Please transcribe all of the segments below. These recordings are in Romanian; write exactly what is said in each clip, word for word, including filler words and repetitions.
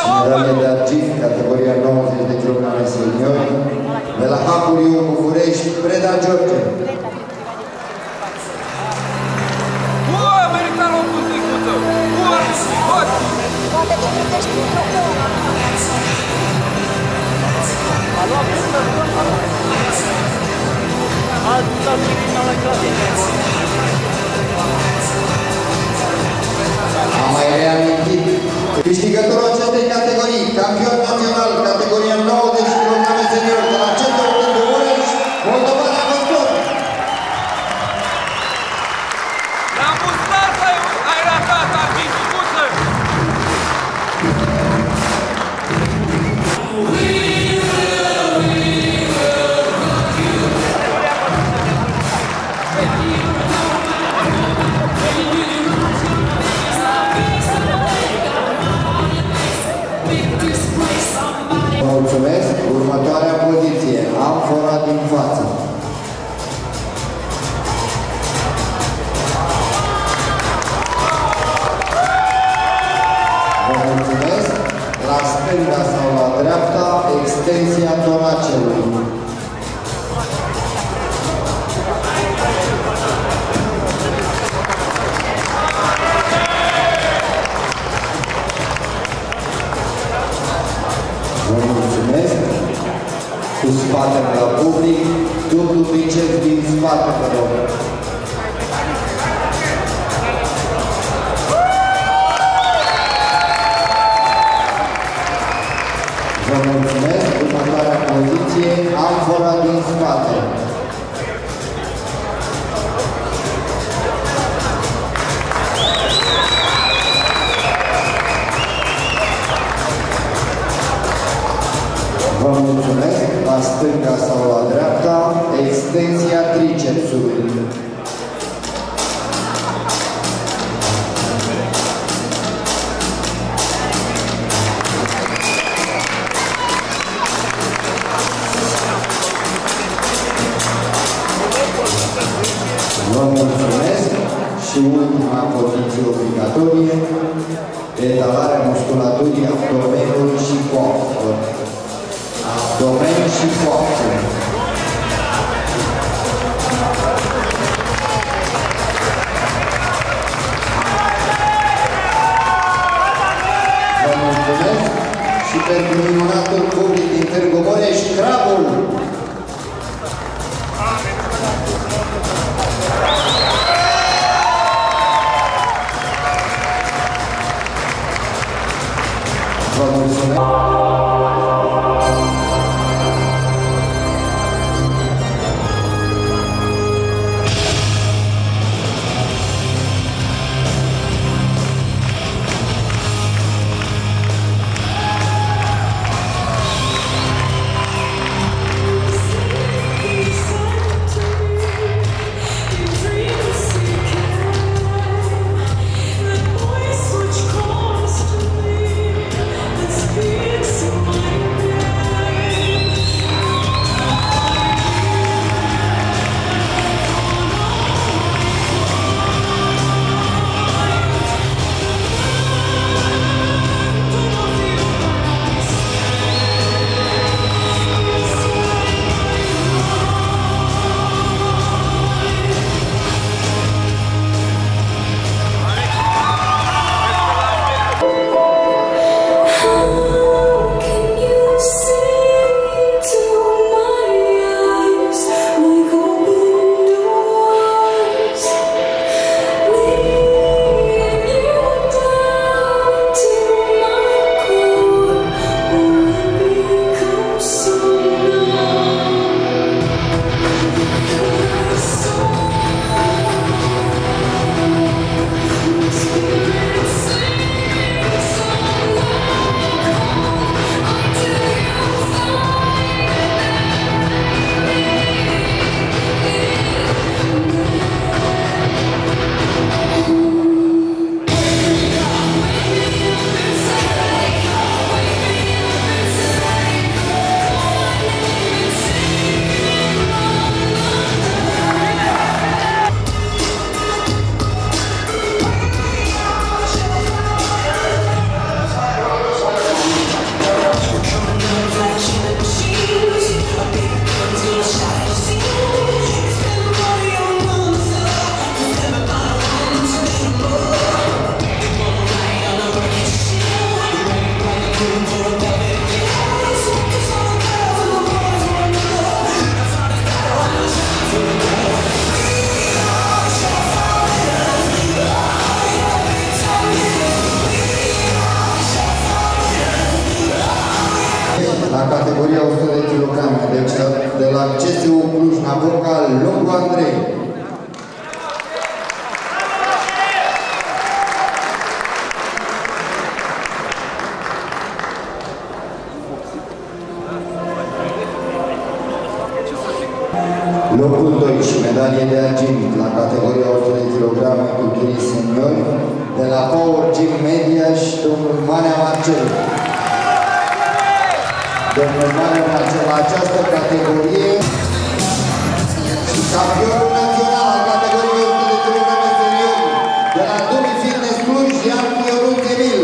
Medalie de argint, categoria nouăzeci de kilograme seniori, de la Hacuriu București, Preda George. Ua, merită locul tricul tău! Ua, hot! Poate te plătești cu microfonul. A luat până altă criminală clase. Am mai reamintit. Câștigătorul acestei categorii, campion național, categoria nouăzeci de kilograme senior, de la Centrul Târgu Mureș, Moldovan Apostol. La mustață ai ratat, arbitricuță! Mulțumesc. Următoarea poziție, amfora din față. Vă mulțumesc. La stânga sau la dreapta, extensia toracelui. Vă mulțumesc. Cu spatele la public, dublu biceps din spate, vă rog. Vă mulțumesc. Următoarea poziție, amfora din spate. Vă mulțumesc. La stânga sau la dreapta, extensia tricepsului. Vă mulțumesc. Și ultima poziție obligatorie, etalarea musculaturii abdomenului și coapsului. Abdomen și coapsă. Vă mulțumesc și pentru minunatul public din Târgu Mureș, Crabul! Vă mulțumesc! It's local, Lungu Andrei. Locul doi și medalie de argint la categoria o sută de kilograme culturii seniori de la Power Gym Media și domnul Manea Marcel. Domnul Manea Marcel la această categorie și campionul național al categoriei o sută de kilograme seniori de la Dumi Fitness Cluj, Ian Ionuț Emil.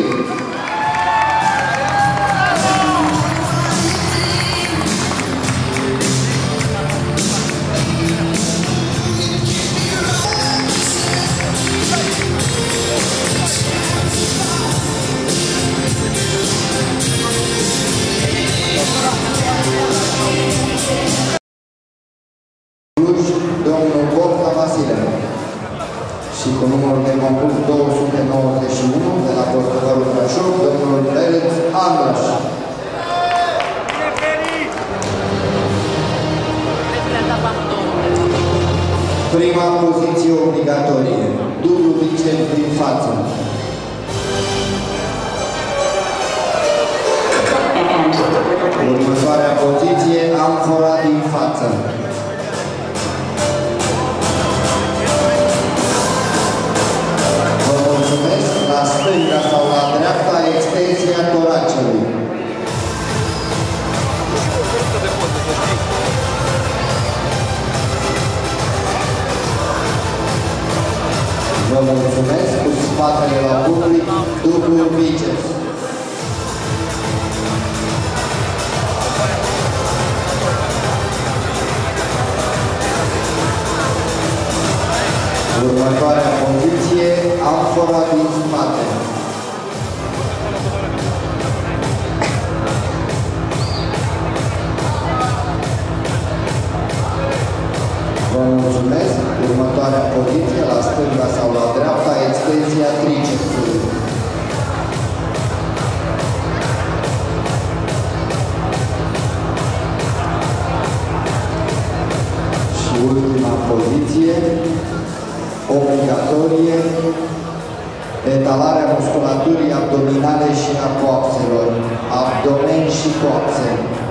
Domnul Bogda Vasile și cu numărul de concurs două sute nouăzeci și unu de la Portăvarul Brașov, domnul Bereț Andraș. Prima poziție obligatorie, dublu biceps din față. Următoarea poziție, amfora din față. La stânga sau la dreapta, extensia toracelui. Vă mulțumesc, cu spatele la public, dublu biceps. Următoarea poziție, amfora din spate. Vă mulțumesc. Următoarea poziție, la stânga sau la dreapta, extensia tricepsului. Și ultima poziție, obligatorie, etalarea musculaturii abdominale și a coapselor, abdomen și coapse.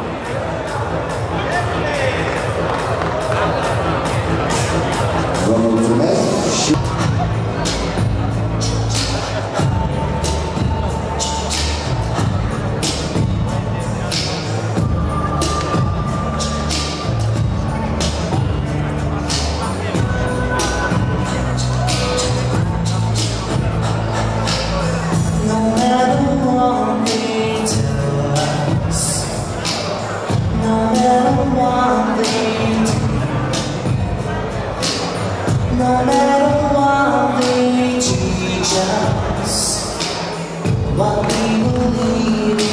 Vă mulțumesc și no matter what they teach us, what we believe.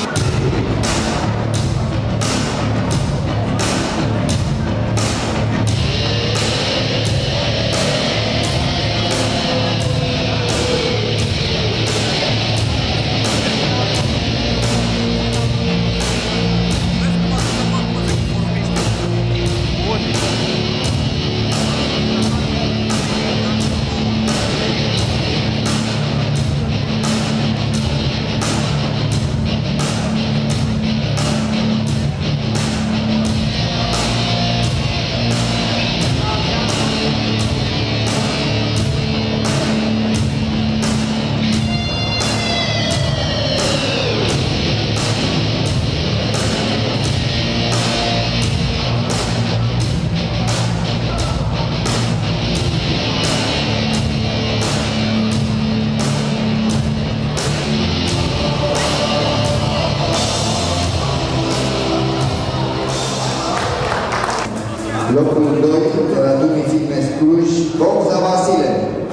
Locul doi de la Dumi Fitness Cluj, Bogda Vasile.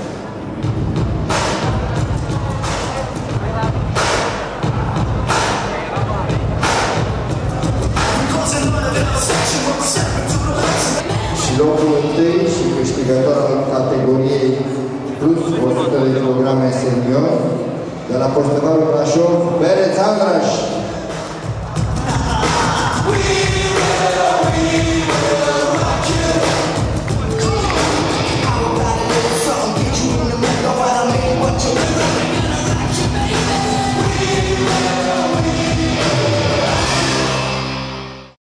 Și locul întâi și câștigător al categoriei plus o sută de kilograme senior de la Portăvarul Brașov, Bereț Andraș.